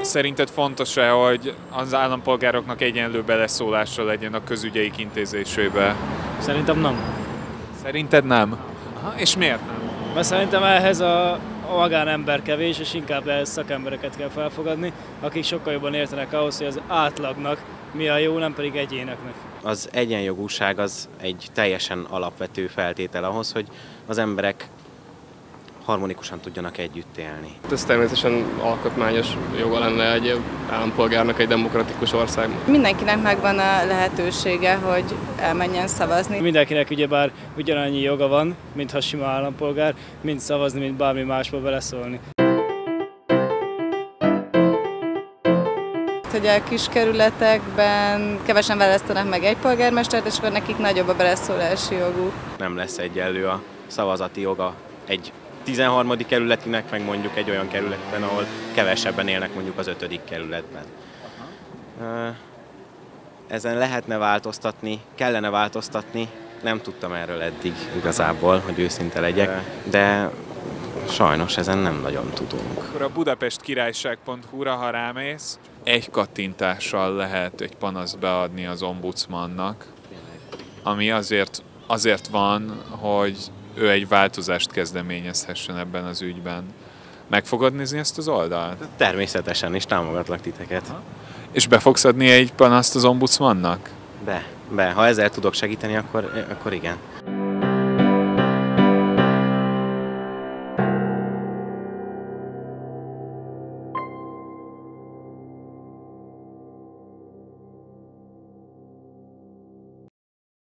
Szerinted fontos-e, hogy az állampolgároknak egyenlő beleszólása legyen a közügyeik intézésébe? Szerintem nem. Szerinted nem? Aha, és miért nem? Mert szerintem ehhez a magánember kevés, és inkább ehhez szakembereket kell felfogadni, akik sokkal jobban értenek ahhoz, hogy az átlagnak mi a jó, nem pedig egyéneknek. Az egyenjogúság az egy teljesen alapvető feltétel ahhoz, hogy az emberek harmonikusan tudjanak együtt élni. Ez természetesen alkotmányos joga lenne egy állampolgárnak egy demokratikus országban. Mindenkinek megvan a lehetősége, hogy elmenjen szavazni. Mindenkinek ugyebár ugyanannyi joga van, mintha sima állampolgár, mint szavazni, mint bármi másba beleszólni. Hogy a kiskerületekben kevesen választanak meg egy polgármestert, és akkor nekik nagyobb a beleszólási joguk. Nem lesz egyenlő a szavazati joga egy 13. kerületinek, meg mondjuk egy olyan kerületben, ahol kevesebben élnek mondjuk az 5. kerületben. Ezen lehetne változtatni, kellene változtatni, nem tudtam erről eddig igazából, hogy őszinte legyek, de sajnos ezen nem nagyon tudunk. Akkor a budapestkirályság.hu-ra, ha rámész, egy kattintással lehet egy panaszt beadni az ombudsmannak, ami azért van, hogy ő egy változást kezdeményezhessen ebben az ügyben. Meg fogod nézni ezt az oldalt? Természetesen is támogatlak titeket. És be fogsz adni egy panaszt az ombudsmannak? Be. Ha ezzel tudok segíteni, akkor igen.